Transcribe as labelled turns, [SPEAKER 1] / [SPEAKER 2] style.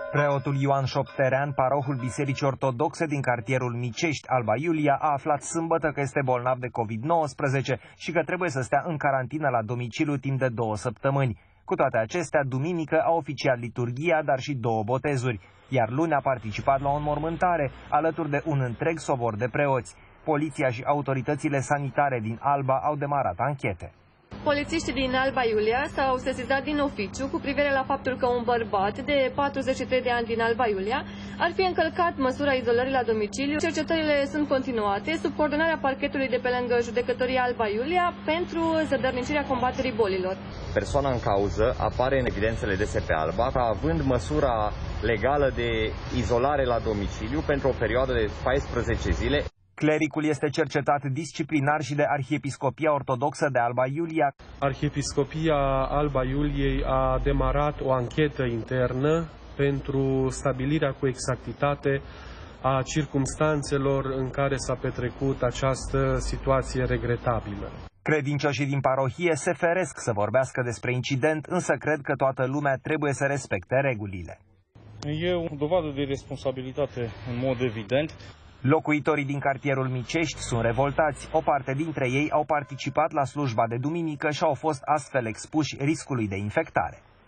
[SPEAKER 1] Preotul Ioan Șopterean, parohul Bisericii Ortodoxe din cartierul Micești, Alba Iulia, a aflat sâmbătă că este bolnav de COVID-19 și că trebuie să stea în carantină la domiciliu timp de 2 săptămâni. Cu toate acestea, duminică a oficiat liturghia, dar și 2 botezuri, iar luni a participat la o înmormântare, alături de un întreg sobor de preoți. Poliția și autoritățile sanitare din Alba au demarat anchete.
[SPEAKER 2] Polițiștii din Alba Iulia s-au sesizat din oficiu cu privire la faptul că un bărbat de 43 de ani din Alba Iulia ar fi încălcat măsura izolării la domiciliu. Cercetările sunt continuate sub coordonarea parchetului de pe lângă judecătoria Alba Iulia pentru zădărnicirea combaterii bolilor.
[SPEAKER 3] Persoana în cauză apare în evidențele DSP Alba ca având măsura legală de izolare la domiciliu pentru o perioadă de 14 zile.
[SPEAKER 1] Clericul este cercetat disciplinar și de Arhiepiscopia Ortodoxă de Alba Iulia.
[SPEAKER 4] Arhiepiscopia Alba Iuliei a demarat o anchetă internă pentru stabilirea cu exactitate a circumstanțelor în care s-a petrecut această situație regretabilă.
[SPEAKER 1] Credincioșii din parohie se feresc să vorbească despre incident, însă cred că toată lumea trebuie să respecte regulile.
[SPEAKER 5] E o dovadă de responsabilitate în mod evident.
[SPEAKER 1] Locuitorii din cartierul Micești sunt revoltați. O parte dintre ei au participat la slujba de duminică și au fost astfel expuși riscului de infectare.